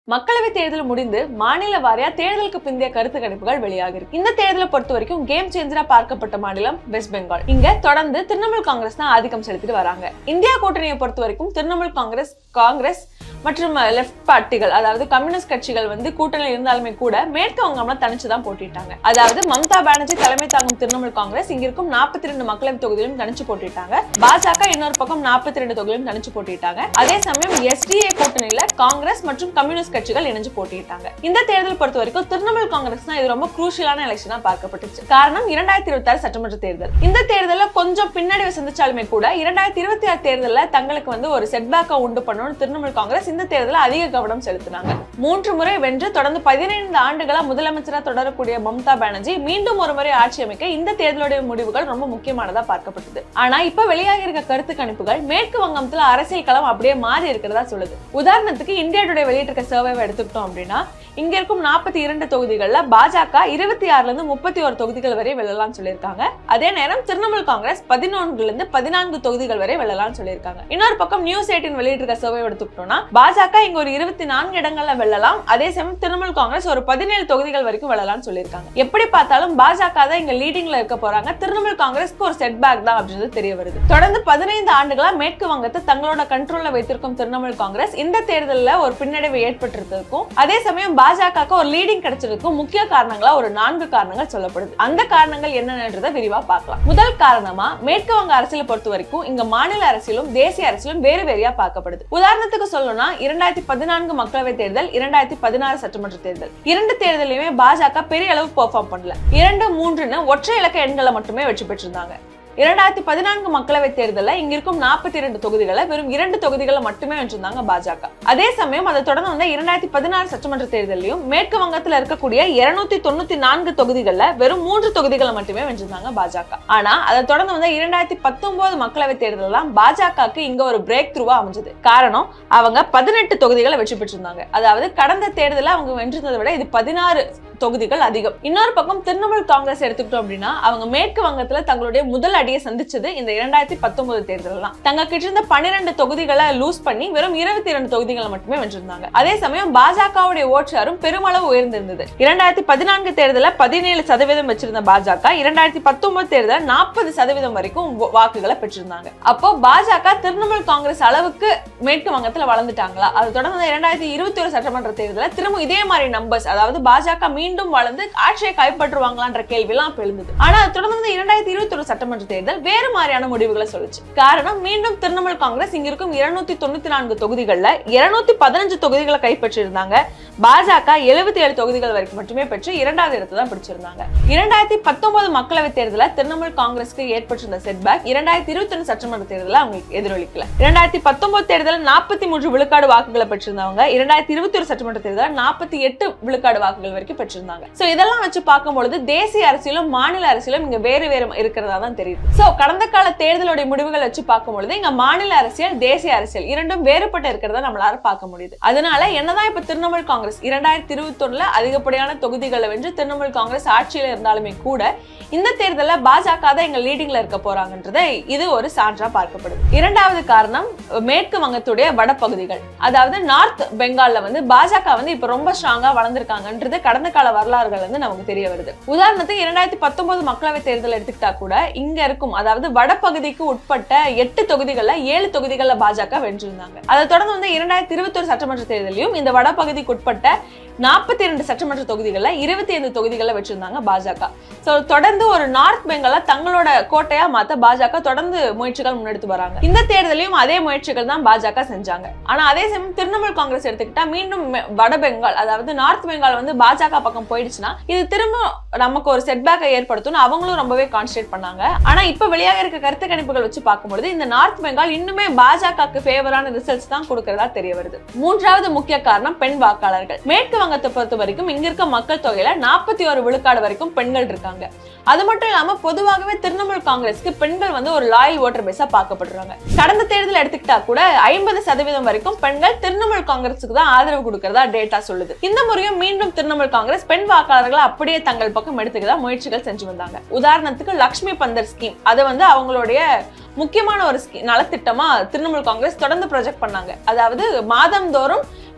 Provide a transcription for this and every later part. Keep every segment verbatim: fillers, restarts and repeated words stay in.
மக்களவை தேர்தல் முடிந்து மாநில வாரியா தேர்தலுக்கு பிந்தைய கருத்து கணிப்புகள் வெளியாகிருக்கு. இந்த தேர்தலை பொறுத்த வரைக்கும் கேம் சேஞ்சரா பார்க்கப்பட்ட மாநிலம் வெஸ்ட் பெங்கால். இங்க தொடர்ந்து திரிணாமுல் காங்கிரஸ் தான் ஆதிக்கம் செலுத்திட்டு வராங்க. இந்தியா கூட்டணியை பொறுத்த வரைக்கும் திரிணாமுல் காங்கிரஸ் காங்கிரஸ் மற்றும் லெப்ட் பார்ட்டிகள் அதாவது கம்யூனிஸ்ட் கட்சிகள் வந்து கூட்டணியில் இருந்தாலுமே கூட மேற்கு வங்கம்ல தனிச்சுதான் போட்டிட்டாங்க. அதாவது மம்தா பானர்ஜி தலைமை தாங்கும் திரிணாமுல் காங்கிரஸ் இங்க இருக்கும் நாற்பத்தி ரெண்டு மக்களவை தொகுதியிலும் தனிச்சு போட்டிட்டாங்க. பாஜக இன்னொரு பக்கம் நாற்பத்தி ரெண்டு தொகுதியிலும் தனிச்சு போட்டிட்டாங்க. அதே சமயம் எஸ்டிஏ கூட்டணியில காங்கிரஸ் மற்றும் கம்யூனிஸ்ட் கட்சிகள் இணைஞ்சு போட்டிட்டாங்க. இந்த தேர்தல் பொறுத்த வரைக்கும் திரிணாமுல் காங்கிரஸ் தான் இது ரொம்ப குரூஷியலான எலெக்ஷனா பார்க்கப்பட்டுச்சு. காரணம் இரண்டாயிரத்தி இருபத்தி ஆறு சட்டமன்ற தேர்தல். இந்த தேர்தலில் கொஞ்சம் பின்னடைவு சந்திச்சாலுமே கூட இரண்டாயிரத்தி இருபத்தி ஆறு தேர்தலில் தங்களுக்கு வந்து ஒரு செட்பேக்கை உண்டு பண்ணணும் திரிணாமுல் காங்கிரஸ் இந்த தேர்தலில் அதிக கவனம் செலுத்தினாங்க. மூன்று முறை வென்று தொடர்ந்து பதினைந்து ஆண்டுகளா முதலமைச்சராக தொடரக்கூடிய மம்தா பானர்ஜி மீண்டும் ஒரு முறை ஆட்சி அமைக்க இந்த தேர்தலுடைய முடிவுகள் ரொம்ப முக்கியமானதா பார்க்கப்பட்டது. ஆனா இப்ப வெளியாகி இருக்க கருத்து கணிப்புகள் மேற்கு வங்கத்துல அரசியல் களம் அப்படியே மாறி இருக்கிறதா சொல்லுது. உதாரணத்துக்கு இந்தியா டுடே வெளியிட்டிருக்க சர்வேவை எடுத்துக்கிட்டோம் அப்படின்னா இங்க இருக்கும் நாற்பத்தி இரண்டு தொகுதிகள்ல பாஜக இருபத்தி ஆறுல இருந்து முப்பத்தி ஒரு தொகுதிகள் வரை வெல்லலாம் சொல்லியிருக்காங்க. அதே நேரம் திரிணாமுல் காங்கிரஸ் பதினொன்றுல இருந்து பதினான்கு தொகுதிகள் வரை வெல்லலாம் சொல்லியிருக்காங்க. இன்னொரு பக்கம் நியூஸ் எயிட்டின் வெளியிட்டிருக்க சர்வே எடுத்துக்கிட்டோம்னா பாஜக இங்க ஒரு இருபத்தி நான்கு இடங்கள்ல வெல்லலாம். அதே சமயம் திரிணாமுல் காங்கிரஸ் ஒரு பதினேழு தொகுதிகள் வரைக்கும் வெல்லலாம் சொல்லியிருக்காங்க. எப்படி பார்த்தாலும் பாஜக தான் இங்க லீடிங்ல இருக்க போறாங்க. திரிணாமுல் காங்கிரஸ்க்கு ஒரு செட் பேக் தான் அப்படின்றது தெரிய வருது. தொடர்ந்து பதினைந்து ஆண்டுகளா மேற்கு வங்கத்தை தங்களோட கண்ட்ரோல்ல வைத்திருக்கும் திரிணாமுல் காங்கிரஸ் இந்த தேர்தலில் ஒரு பின்னடைவு ஏற்பட்டிருக்கும். அதே சமயம் பாஜக ஒரு லீடிங் கிடைச்சிருக்கும் முக்கிய காரணங்களா ஒரு நான்கு காரணங்கள் சொல்லப்படுது. அந்த காரணங்கள் என்னன்றதை விரிவா பார்க்கலாம். முதல் காரணமா மேற்கு வங்க அரசியலை பொறுத்த வரைக்கும் இங்க மாநில அரசியலும் தேசிய அரசியலும் வேறு வேறையா பார்க்கப்படுது. உதாரணத்துக்கு சொல்லணும்னா இரண்டாயிரத்தி பதினான்கு மக்களவை தேர்தல் இரண்டாயிரத்தி பதினாறு சட்டமன்ற தேர்தல் இரண்டு தேர்தலையுமே பாஜக பெரிய அளவு பெர்ஃபார்ம் பண்ணல. இரண்டு மூன்றுன்னு ஒற்றை இலக்க எண்களை மட்டுமே வெற்றி பெற்றிருந்தாங்க. இரண்டாயிரத்தி பதினான்கு மக்களவை தேர்தலில் இங்க இருக்கும் நாற்பத்தி இரண்டு தொகுதிகளை வெறும் இரண்டு தொகுதிகளை மட்டுமே வென்றிருந்தாங்க பாஜக. அதே சமயம் அதை தொடர்ந்து வந்த இரண்டாயிரத்தி பதினாறு சட்டமன்ற தேர்தலையும் மேற்கு வங்கத்தில் இருக்கக்கூடிய இருநூத்தி தொண்ணூத்தி நான்கு தொகுதிகளில் வெறும் மூன்று தொகுதிகளை மட்டுமே வென்றிருந்தாங்க பாஜக. ஆனா அதை தொடர்ந்து வந்த இரண்டாயிரத்தி பத்தொன்பது மக்களவை தேர்தலாம் பாஜகவுக்கு இங்க ஒரு பிரேக் த்ரூவா அமைஞ்சது. காரணம் அவங்க பதினெட்டு தொகுதிகளை வெற்றி பெற்றிருந்தாங்க. அதாவது கடந்த தேர்தலில் அவங்க வென்றிருந்ததை விட இது பதினாறு தொகுதிகள் அதிகம். இன்னொரு பக்கம் திரிணாமுல் காங்கிரஸ் எடுத்துக்கிட்டோம் அப்படின்னா அவங்க மேற்கு வங்கத்துல தங்களுடைய முதல் அடியை சந்திச்சது இந்த இரண்டாயிரத்தி பத்தொன்பது தேர்தல் தான். தங்க கிட்ட இருந்த பன்னிரண்டு தொகுதிகளை லூஸ் பண்ணி வெறும் இருபத்தி இரண்டு தொகுதிகளை மட்டுமே வென்றிருந்தாங்க. அதே சமயம் பாஜகவுடைய ஓட்சாரும் பெருமளவு உயர்ந்திருந்தது. இரண்டாயிரத்தி பதினான்கு தேர்தலில் பதினேழு சதவீதம் வச்சிருந்த பாஜக இரண்டாயிரத்தி பத்தொன்பது தேர்தலில் நாற்பது சதவீதம் வரைக்கும் வாக்குகளை பெற்றிருந்தாங்க. அப்போ பாஜக திரிணாமுல் காங்கிரஸ் அளவுக்கு மேற்கு வங்கத்துல வளர்ந்துட்டாங்களா? அது தொடர்ந்து இரண்டாயிரத்தி இருபத்தி ஒரு சட்டமன்ற தேர்தலில் திரும்ப இதே மாதிரி நம்பர்ஸ் அதாவது பாஜக மீண்டும் வளர்ந்து ஆட்சியை கைப்பற்றுவாங்களான்ற கேள்வி எல்லாம் எழுந்தது. ஆனா அது தொடர்ந்து இரண்டாயிரத்தி இருபத்தி ஒரு சட்டமன்ற தேர்தல் வேறு மாதிரியான முடிவுகளை சொல்லுச்சு. காரணம் மீண்டும் திரிணாமுல் காங்கிரஸ் இங்க இருக்கும் இருநூத்தி தொண்ணூத்தி நான்கு தொகுதிகள்ல இருநூத்தி பதினஞ்சு தொகுதிகளை கைப்பற்றிருந்தாங்க. பாஜக எழுபத்தி ஏழு தொகுதிகள் வரைக்கும் மட்டுமே பெற்று இரண்டாவது இடத்தை தான் பிடிச்சிருந்தாங்க. இரண்டாயிரத்தி பத்தொன்பது மக்களவை தேர்தலில் திரிணாமுல் காங்கிரஸ்க்கு ஏற்பட்டிருந்த செட்பேக் இரண்டாயிரத்தி இருபத்தி ஒன்று சட்டமன்ற தேர்தலில் அவங்களுக்கு எதிரொலிக்கல. இரண்டாயிரத்தி பத்தொன்பது தேர்தலில் நாற்பத்தி மூன்று விழுக்காடு வாக்குகளை பெற்றிருந்தவங்க இரண்டாயிரத்தி இருபத்தி ஒரு சட்டமன்ற தேர்தலில் நாற்பத்தி எட்டு விழுக்காடு வாக்குகள் வரைக்கும் பெற்றிருந்தாங்க. சோ இதெல்லாம் வச்சு பார்க்கும்பொழுது தேசிய அரசியலும் மாநில அரசியலும் இங்க வேறு வேறு இருக்கிறதா தான் தெரியுது. சோ கடந்த கால தேர்தலுடைய முடிவுகள் வச்சு பார்க்கும்பொழுது இங்க மாநில அரசியல் தேசிய அரசியல் இரண்டும் வேறுபட்டு இருக்கிறதா நம்மளால பார்க்க முடியுது. அதனால என்னதான் இப்ப திரிணாமுல் காங்கிரஸ் இரண்டாயிரத்தி இருபத்தி ஒண்ணுல அதிகப்படியான தொகுதிகளை வென்று திரிணாமுல் காங்கிரஸ் ஆட்சியில இருந்தாலுமே கூட இந்த தேர்தலில் பாஜக தான் எங்க லீடிங்ல இருக்க போறாங்கன்றதை இது ஒரு சான்றா பார்க்கப்படுது. இரண்டாவது காரணம் மேற்கு வங்கத்துடைய வடபகுதிகள் அதாவது நார்த் பெங்கால்ல வந்து பாஜக வந்து இப்ப ரொம்ப ஸ்ட்ராங்கா வளர்ந்திருக்காங்கன்றது கடந்த கால வரலாறுகள் வந்து நமக்கு தெரிய வருது. உதாரணத்துக்கு இரண்டாயிரத்தி பத்தொன்பது மக்களவை தேர்தல் எடுத்துக்கிட்டா கூட இங்க இருக்கும் அதாவது வடபகுதிக்கு உட்பட்ட எட்டு தொகுதிகள்ல ஏழு தொகுதிகள்ல பாஜக வென்றிருந்தாங்க. அதை தொடர்ந்து வந்து இரண்டாயிரத்தி இருபத்தி ஒரு சட்டமன்ற தேர்தலையும் இந்த வடபகுதிக்கு உட்பட்ட நாற்பத்தி இரண்டு சட்டமன்ற தொகுதிகள்ல இருபத்தி ஐந்து தொகுதிகளை வச்சிருந்தாங்க பாஜக. சோ தொடர்ந்து ஒரு நார்த் பெங்கால தங்களோட கோட்டையா மாத்த பாஜக தொடர்ந்து முயற்சிகள் முன்னெடுத்து வராங்க. இந்த தேர்தலையும் அதே முயற்சிகள் தான் பாஜக செஞ்சாங்க. ஆனா அதே சமயம் திரிணாமுல் காங்கிரஸ் எடுத்துக்கிட்டா மீண்டும் வட பெங்கால் அதாவது நார்த் பெங்கால் வந்து பாஜக பக்கம் போயிடுச்சுன்னா இது திரும்ப நமக்கு ஒரு செட்பேக்கை ஏற்படுத்தும் அவங்களும் ரொம்பவே கான்சென்ட்ரேட் பண்ணாங்க. ஆனா இப்ப வெளியாக இருக்க கருத்து கணிப்புகள் வச்சு பார்க்கும்போது இந்த நார்த் பெங்கால் இன்னுமே பாஜகவுக்கு ஃபேவரான ரிசல்ட்ஸ் தான் கொடுக்கறதா தெரிய வருது. மூன்றாவது முக்கிய காரணம் பெண் வாக்காளர்கள். மேற்கு வங்கத்தை பொறுத்த வரைக்கும் இங்க இருக்க மக்கள் தொகையில நாற்பத்தி ஒரு விழுக்காடு வரைக்கும் பெண்கள் இருக்காங்க. அது மட்டும் இல்லாம பொதுவாகவே திரிணாமுல் காங்கிரஸ்க்கு பெண்கள் வந்து ஒரு லாயல் ஓட்டர் பேஸா பார்க்கப்படுறாங்க. கடந்த தேர்தல் எடுத்துக்கிட்டா கூட ஐம்பது சதவீதம் வரைக்கும் பெண்கள் திரிணாமுல் காங்கிரஸுக்கு தான் ஆதரவு கொடுக்கறதா டேட்டா சொல்லுது. இந்த முறையும் மீண்டும் திரிணாமுல் காங்கிரஸ் பெண் வாக்காளர்களை அப்படியே தங்கள் பக்கம் எடுத்துக்கதா முயற்சிகள் செஞ்சு வந்தாங்க. உதாரணத்துக்கு லக்ஷ்மி பந்தர் ஸ்கீம் அதை வந்து அவங்களுடைய முக்கியமான ஒரு நலத்திட்டமா திரிணாமுல் காங்கிரஸ் தொடர்ந்து ப்ரொஜெக்ட் பண்ணாங்க. அதாவது மாதந்தோறும்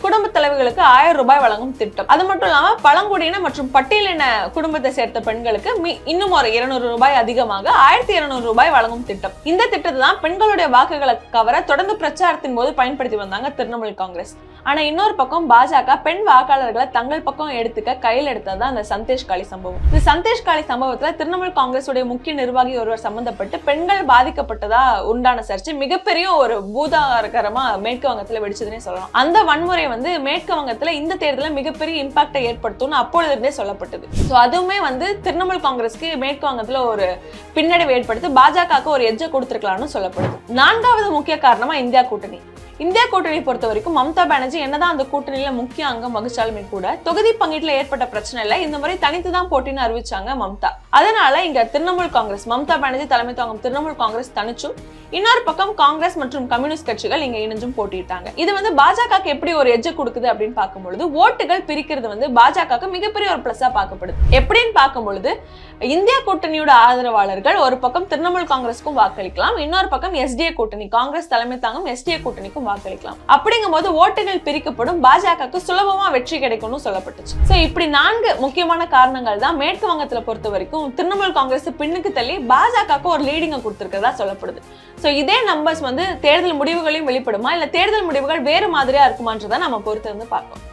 குடும்ப தலைவர்களுக்கு ஆயிரம் ரூபாய் வழங்கும் திட்டம். அது மட்டும் இல்லாம பழங்குடியின மற்றும் பட்டியலின குடும்பத்தை சேர்த்த பெண்களுக்கு இன்னும் ஒரு இருநூறு ரூபாய் அதிகமாக ஆயிரத்தி இருநூறு ரூபாய் வழங்கும் திட்டம். இந்த திட்டத்தை தான் பெண்களுடைய வாக்குகளை கவர தொடர்ந்து பிரச்சாரத்தின் போது பயன்படுத்தி வந்தாங்க திரிணாமுல் காங்கிரஸ். ஆனா இன்னொரு பக்கம் பாஜக பெண் வாக்காளர்களை தங்கள் பக்கம் எடுத்துக்க கையில் எடுத்ததுதான் அந்த சந்தேஷ் காளி சம்பவம். இந்த சந்தேஷ் காளி சம்பவத்துல திரிணாமுல் காங்கிரஸ் உடைய முக்கிய நிர்வாகி ஒருவர் சம்பந்தப்பட்டு பெண்கள் பாதிக்கப்பட்டதா உண்டான சர்ச்சை மிகப்பெரிய ஒரு பூதாகரமா மேற்கு வங்கத்துல வெடிச்சதுன்னே சொல்லலாம். அந்த வன்முறை வந்து மேற்கு வங்கத்துல இந்த தேர்தலில் மிகப்பெரிய இம்பாக்டை ஏற்படுத்தும்னு அப்பொழுதே சொல்லப்பட்டது. சோ அதுவுமே வந்து திரிணாமுல் காங்கிரஸ்க்கு மேற்கு வங்கத்துல ஒரு பின்னடைவு ஏற்படுத்தி பாஜகவுக்கு ஒரு எட்ஜை கொடுத்திருக்கலாம்னு சொல்லப்படுது. நான்காவது முக்கிய காரணமா இந்தியா கூட்டணி. இந்தியா கூட்டணி பொறுத்த வரைக்கும் மம்தா பானர்ஜி என்னதான் அந்த கூட்டணியில முக்கிய அங்கம் வகிச்சாலுமே கூட தொகுதி பங்கீட்டுல ஏற்பட்ட பிரச்சனை இல்ல, இந்த முறை தனித்துதான் போட்டின்னு அறிவிச்சாங்க மம்தா. அதனால இங்க திரிணாமுல் காங்கிரஸ் மம்தா பானர்ஜி தலைமை தாங்கும் திரிணாமுல் காங்கிரஸ் தனிச்சும், இன்னொரு பக்கம் காங்கிரஸ் மற்றும் கம்யூனிஸ்ட் கட்சிகள் இங்க இணைஞ்சும் போட்டிட்டாங்க. இது வந்து பாஜகவுக்கு எப்படி ஒரு எட்ஜ் கொடுக்குது அப்படின்னு பார்க்கும்பொழுது ஓட்டுகள் பிரிக்கிறது வந்து பாஜகவுக்கு மிகப்பெரிய ஒரு பிளஸா பார்க்கப்படுது. எப்படின்னு பார்க்கும்பொழுது இந்தியா கூட்டணியோட ஆதரவாளர்கள் ஒரு பக்கம் திரிணாமுல் காங்கிரஸ்க்கும் வாக்களிக்கலாம், இன்னொரு பக்கம் எஸ்டிஏ கூட்டணி காங்கிரஸ் தலைமை தாங்கும் எஸ்டிஏ கூட்டணிக்கும் வாக்களிக்கலாம். அப்படிங்கும் போது ஓட்டுகள் பிரிக்கப்படும், பாஜகவுக்கு சுலபமா வெற்றி கிடைக்கும்னு சொல்லப்பட்டுச்சு. சோ இப்படி நான்கு முக்கியமான காரணங்கள் தான் மேற்கு வங்கத்துல பொறுத்த வரைக்கும் திரிணாமுல் காங்கிரஸ் பின்னுக்கு தள்ளி பாஜகவுக்கு ஒரு லீடிங்க கொடுத்திருக்கிறதா சொல்லப்படுது. சோ இதே நம்பர்ஸ் வந்து தேர்தல் முடிவுகளையும் வெளிப்படுமா இல்ல தேர்தல் முடிவுகள் வேறு மாதிரியா இருக்குமான்றதை நம்ம பொறுத்து வந்து பார்ப்போம்.